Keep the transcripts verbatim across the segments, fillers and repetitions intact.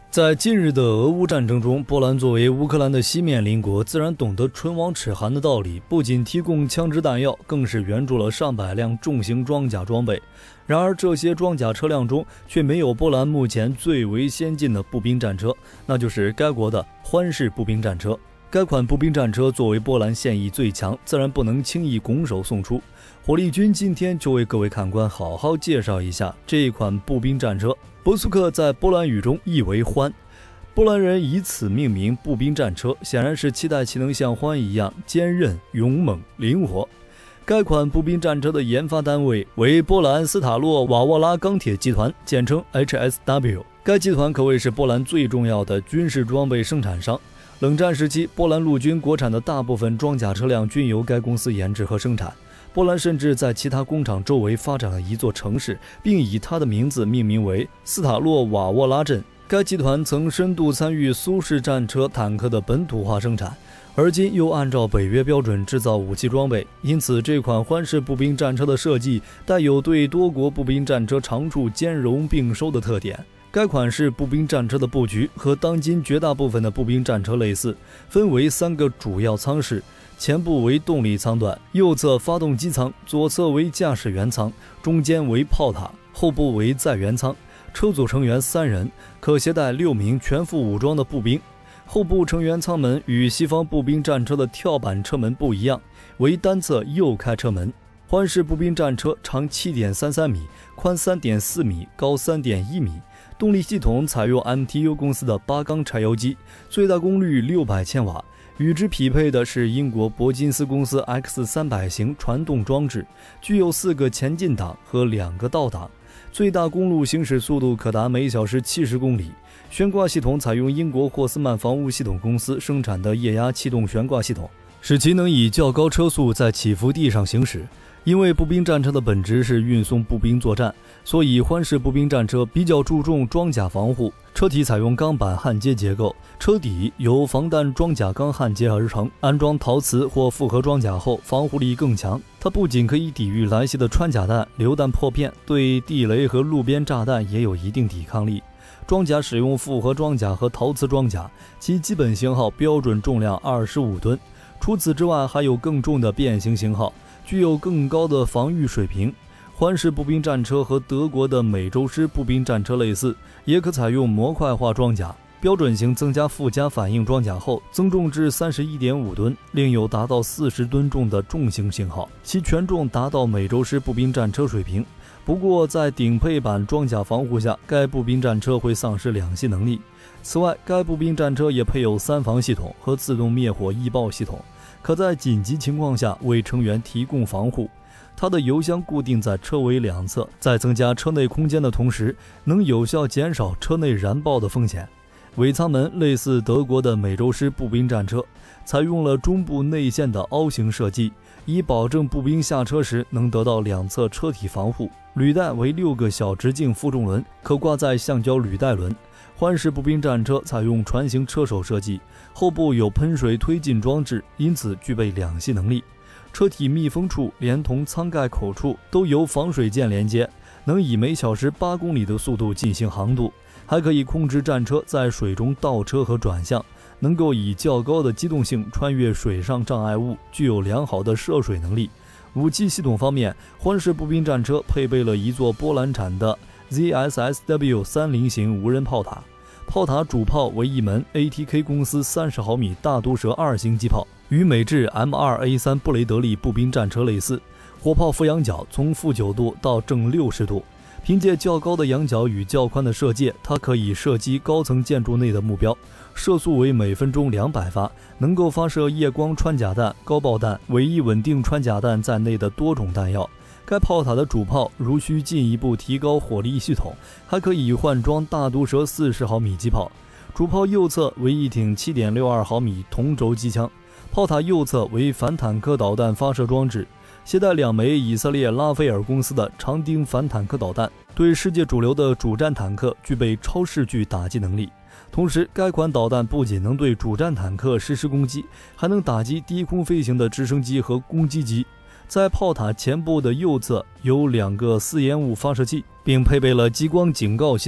在近日的俄乌战争中，波兰作为乌克兰的西面邻国，自然懂得唇亡齿寒的道理，不仅提供枪支弹药，更是援助了上百辆重型装甲装备。然而，这些装甲车辆中却没有波兰目前最为先进的步兵战车，那就是该国的欢式步兵战车。该款步兵战车作为波兰现役最强，自然不能轻易拱手送出。火力军今天就为各位看官好好介绍一下这款步兵战车。博苏克在波兰语中意为欢，波兰人以此命名步兵战车，显然是期待其能像欢一样坚韧、勇猛、灵活。该款步兵战车的研发单位为波兰斯塔洛瓦沃拉钢铁集团，简称 H S W。该集团可谓是波兰最重要的军事装备生产商。冷战时期，波兰陆军国产的大部分装甲车辆均由该公司研制和生产。波兰甚至在其他工厂周围发展了一座城市，并以它的名字命名为斯塔洛瓦沃拉镇。该集团曾深度参与苏式战车、坦克的本土化生产，而今又按照北约标准制造武器装备，因此这款欢式步兵战车的设计带有对多国步兵战车长处兼容并收的特点。该款式步兵战车的布局和当今绝大部分的步兵战车类似，分为三个主要舱室，前部为动力舱段，右侧发动机舱，左侧为驾驶员舱，中间为炮塔，后部为载员舱。车组成员三人，可携带六名全副武装的步兵。后部成员舱门与西方步兵战车的跳板车门不一样，为单侧右开车门。欢式步兵战车长 七点三三米，宽 三点四米，高 三点一米。动力系统采用 M T U 公司的八缸柴油机，最大功率六百千瓦。与之匹配的是英国伯金斯公司 X 三百 型传动装置，具有四个前进档和两个倒档，最大公路行驶速度可达每小时七十公里。悬挂系统采用英国霍斯曼防务系统公司生产的液压气动悬挂系统，使其能以较高车速在起伏地上行驶。因为步兵战车的本质是运送步兵作战，所以欢式步兵战车比较注重装甲防护。车体采用钢板焊接结构，车底由防弹装甲钢焊接而成，安装陶瓷或复合装甲后防护力更强。它不仅可以抵御来袭的穿甲弹、榴弹破片，对地雷和路边炸弹也有一定抵抗力。装甲使用复合装甲和陶瓷装甲，其基本型号标准重量二十五吨。除此之外，还有更重的变形型号，具有更高的防御水平。欢式步兵战车和德国的美洲狮步兵战车类似，也可采用模块化装甲。标准型增加附加反应装甲后，增重至 三十一点五吨，另有达到四十吨重的重型型号，其权重达到美洲狮步兵战车水平。不过，在顶配版装甲防护下，该步兵战车会丧失两栖能力。此外，该步兵战车也配有三防系统和自动灭火易爆系统，可在紧急情况下为成员提供防护。它的油箱固定在车尾两侧，在增加车内空间的同时，能有效减少车内燃爆的风险。尾舱门类似德国的美洲狮步兵战车，采用了中部内线的凹形设计，以保证步兵下车时能得到两侧车体防护。履带为六个小直径负重轮，可挂在橡胶履带轮。欢式步兵战车采用船型车手设计，后部有喷水推进装置，因此具备两栖能力。车体密封处连同舱盖口处都由防水件连接，能以每小时八公里的速度进行航渡，还可以控制战车在水中倒车和转向，能够以较高的机动性穿越水上障碍物，具有良好的涉水能力。武器系统方面，欢式步兵战车配备了一座波兰产的 Z S S W 三十 型无人炮塔，炮塔主炮为一门 A T K 公司三十毫米大毒蛇二型机炮，与美制 M 二 A 三 布雷德利步兵战车类似。火炮俯仰角从负九度到正六十度，凭借较高的仰角与较宽的射界，它可以射击高层建筑内的目标，射速为每分钟两百发，能够发射夜光穿甲弹、高爆弹、尾翼稳定穿甲弹在内的多种弹药。该炮塔的主炮如需进一步提高火力系统，还可以换装大毒蛇四十毫米机炮。主炮右侧为一挺 七点六二毫米同轴机枪，炮塔右侧为反坦克导弹发射装置，携带两枚以色列拉斐尔公司的长钉反坦克导弹，对世界主流的主战坦克具备超视距打击能力。同时，该款导弹不仅能对主战坦克实施攻击，还能打击低空飞行的直升机和攻击机。在炮塔前部的右侧有两个四烟雾发射器，并配备了激光警告系统。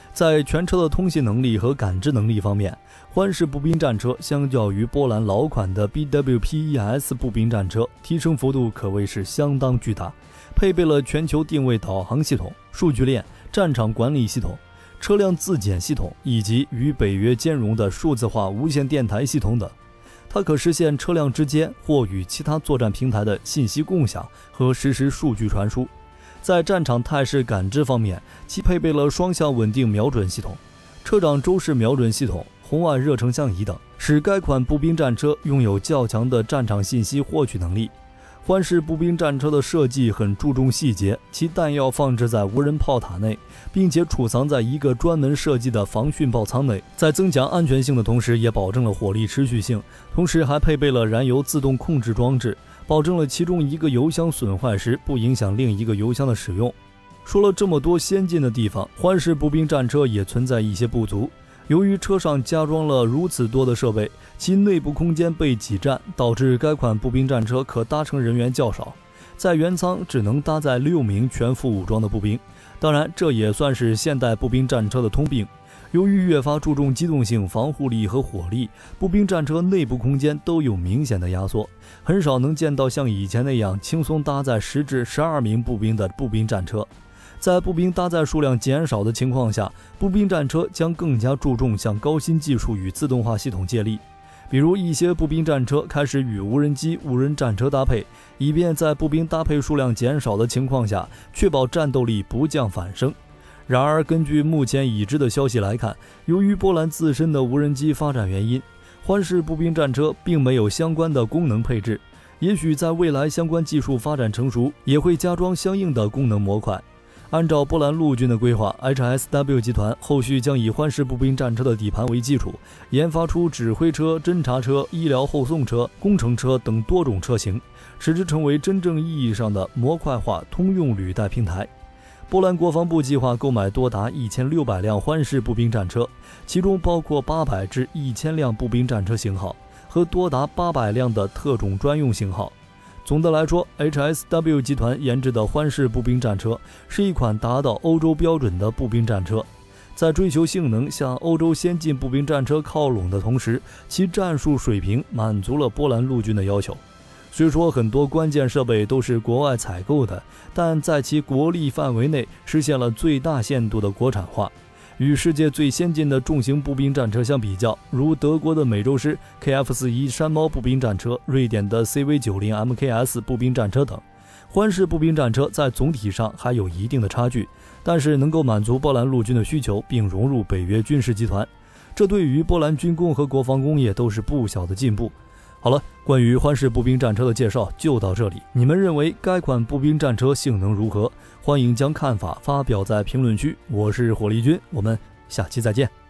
在全车的通信能力和感知能力方面，欢式步兵战车相较于波兰老款的 B W P E S 步兵战车，提升幅度可谓是相当巨大，配备了全球定位导航系统、数据链、战场管理系统、车辆自检系统以及与北约兼容的数字化无线电台系统等。它可实现车辆之间或与其他作战平台的信息共享和实时数据传输。在战场态势感知方面，其配备了双向稳定瞄准系统、车长周式瞄准系统、红外热成像仪等，使该款步兵战车拥有较强的战场信息获取能力。欢式步兵战车的设计很注重细节，其弹药放置在无人炮塔内，并且储藏在一个专门设计的防训爆舱内，在增强安全性的同时，也保证了火力持续性，同时还配备了燃油自动控制装置，保证了其中一个油箱损坏时不影响另一个油箱的使用。说了这么多先进的地方，欢式步兵战车也存在一些不足。由于车上加装了如此多的设备，其内部空间被挤占，导致该款步兵战车可搭乘人员较少，在原舱只能搭载六名全副武装的步兵。当然，这也算是现代步兵战车的通病。由于越发注重机动性、防护力和火力，步兵战车内部空间都有明显的压缩，很少能见到像以前那样轻松搭载十至十二名步兵的步兵战车。在步兵搭载数量减少的情况下，步兵战车将更加注重向高新技术与自动化系统借力，比如一些步兵战车开始与无人机、无人战车搭配，以便在步兵搭配数量减少的情况下，确保战斗力不降反升。然而，根据目前已知的消息来看，由于波兰自身的无人机发展原因，欢式步兵战车并没有相关的功能配置，也许在未来相关技术发展成熟，也会加装相应的功能模块。按照波兰陆军的规划 ，H S W 集团后续将以欢式步兵战车的底盘为基础，研发出指挥车、侦察车、医疗后送车、工程车等多种车型，使之成为真正意义上的模块化通用履带平台。波兰国防部计划购买多达一千六百辆欢式步兵战车，其中包括八百至一千辆步兵战车型号和多达八百辆的特种专用型号。总的来说 ，H S W 集团研制的欢式步兵战车是一款达到欧洲标准的步兵战车，在追求性能向欧洲先进步兵战车靠拢的同时，其战术水平满足了波兰陆军的要求。虽说很多关键设备都是国外采购的，但在其国力范围内实现了最大限度的国产化。与世界最先进的重型步兵战车相比较，如德国的美洲狮 K F 四十一 山猫步兵战车、瑞典的 C V 九十 M K S 步兵战车等，欢式步兵战车在总体上还有一定的差距，但是能够满足波兰陆军的需求并融入北约军事集团，这对于波兰军工和国防工业都是不小的进步。好了，关于欢式步兵战车的介绍就到这里。你们认为该款步兵战车性能如何？欢迎将看法发表在评论区。我是火力军，我们下期再见。